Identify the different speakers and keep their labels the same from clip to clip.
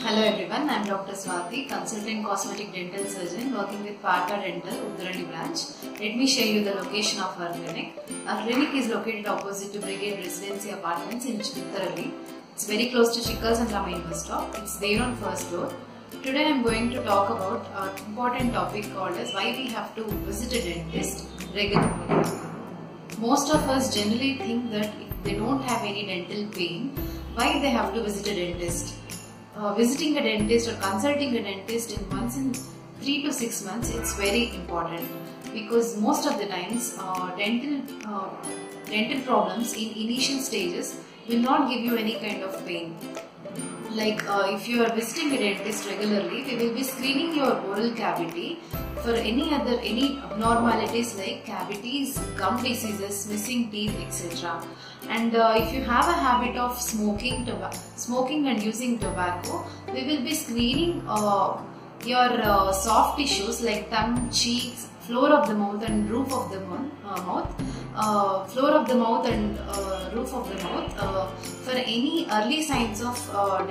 Speaker 1: Hello everyone, I am Dr. Swati, consultant cosmetic dental surgeon working with Partha Dental, Uddaradi branch. Let me show you the location of our clinic. Our clinic is located opposite to Brigade Residency Apartments in Uddaradi. It's very close to Chikkals and Ramain bus stop. It's there on first floor. Today I am going to talk about an important topic called as why we have to visit a dentist regularly. Most of us generally think that if they don't have any dental pain, why they have to visit a dentist? Visiting a dentist or consulting a dentist in once in 3 to 6 months, it's very important because most of the times dental problems in initial stages will not give you any kind of pain. Like if you are visiting a dentist regularly, we will be screening your oral cavity for any abnormalities like cavities, gum diseases, missing teeth, etc. And if you have a habit of smoking and using tobacco, we will be screening your soft tissues like tongue, cheeks, floor of the mouth and roof of the roof of the mouth for any early signs of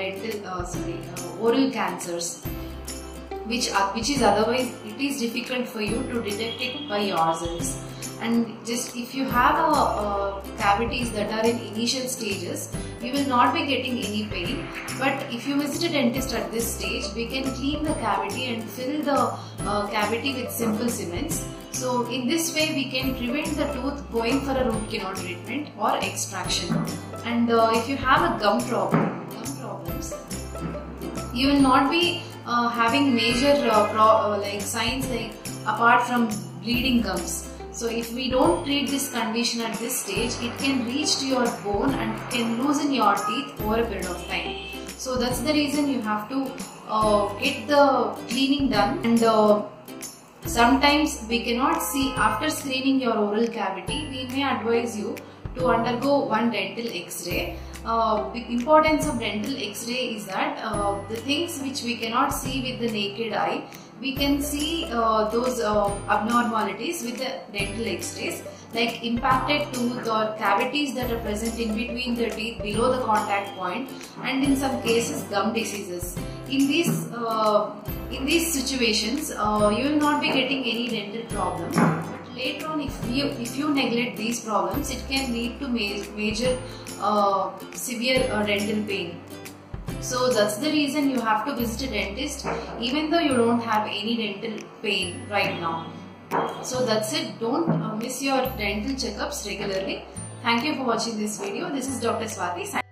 Speaker 1: oral cancers, which is otherwise it is difficult for you to detect it by yourselves. And just if you have cavities that are in initial stages, you will not be getting any pain. But if you visit a dentist at this stage, we can clean the cavity and fill the cavity with simple cements. So in this way, we can prevent the tooth going for a root canal treatment or extraction. And if you have a gum problems, you will not be having major signs like apart from bleeding gums. So if we don't treat this condition at this stage, it can reach to your bone and can loosen your teeth over a period of time. So that's the reason you have to get the cleaning done. And sometimes we cannot see after screening your oral cavity, we may advise you to undergo one dental X-ray. The importance of dental X-ray is that the things which we cannot see with the naked eye, we can see those abnormalities with the dental X-rays, like impacted tooth or cavities that are present in between the teeth below the contact point, and in some cases gum diseases. In these situations, you will not be getting any dental problem. But later on, if you neglect these problems, it can lead to major severe dental pain. So that's the reason you have to visit a dentist even though you don't have any dental pain right now. So that's it. Don't miss your dental checkups regularly. Thank you for watching this video. This is Dr. Swati.